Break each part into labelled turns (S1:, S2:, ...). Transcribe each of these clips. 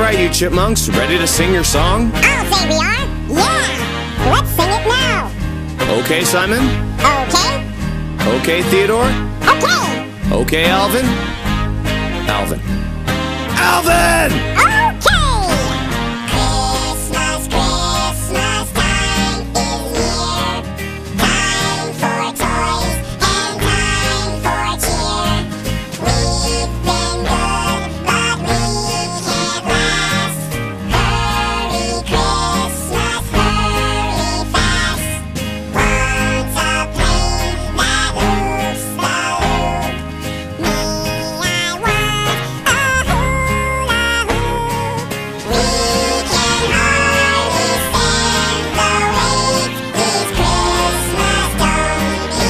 S1: right, you chipmunks, ready to sing your song?
S2: I'll say we are. Yeah! Let's sing it now.
S1: Okay, Simon?
S2: Okay?
S1: Okay, Theodore?
S2: Okay!
S1: Okay, Alvin? Alvin. Alvin!
S2: Okay!
S3: Christmas, Christmas time is near. Time for toys and time for cheer. We've been good, but we can't last. Hurry, Christmas, hurry fast. Wants a plane that loops the loop. Me, I want a hula hoop. We can hardly stand the wait. These Christmas don't be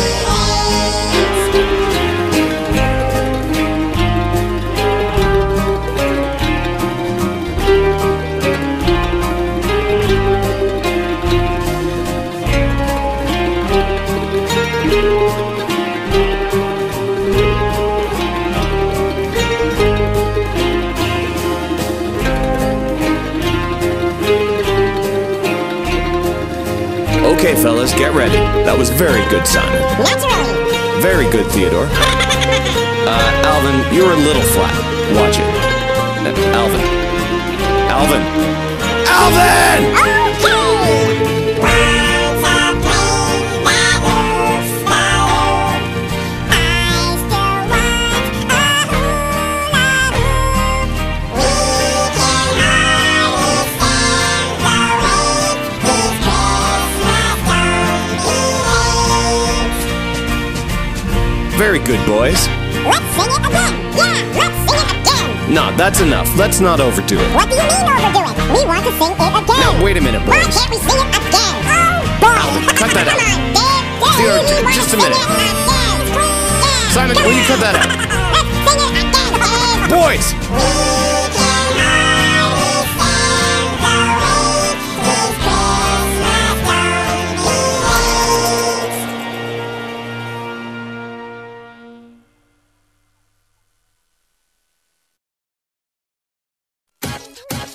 S1: Okay, fellas, get ready. That was very good, Simon.
S2: Naturally.
S1: Very good, Theodore. Alvin, you're a little flat. Watch it. Alvin. Alvin. Alvin!
S2: Okay!
S3: Wants a plane that loops the loop. I still want a hula hoop. We can hardly stand the wait. These Christmas don't be late.
S1: Very good, boys.
S2: Let's sing it again. Yeah, let's sing it again.
S1: No, that's enough. Let's not overdo it.
S2: What do you mean overdo it? We want to sing it again.
S1: Now, wait a minute,
S2: Why
S1: boys.
S2: can't we sing it again? Oh, boy.
S1: cut that out.
S2: Come on, Dave.
S1: Theodore,
S2: we want
S1: just
S2: to
S1: a minute.
S2: Sing it again. Yeah,
S1: Simon,
S2: come
S1: will you
S2: on.
S1: cut that out?
S2: Let's sing it again, Dave.
S1: Boys!
S3: We can hardly stand the wait. These Christmas don't be late.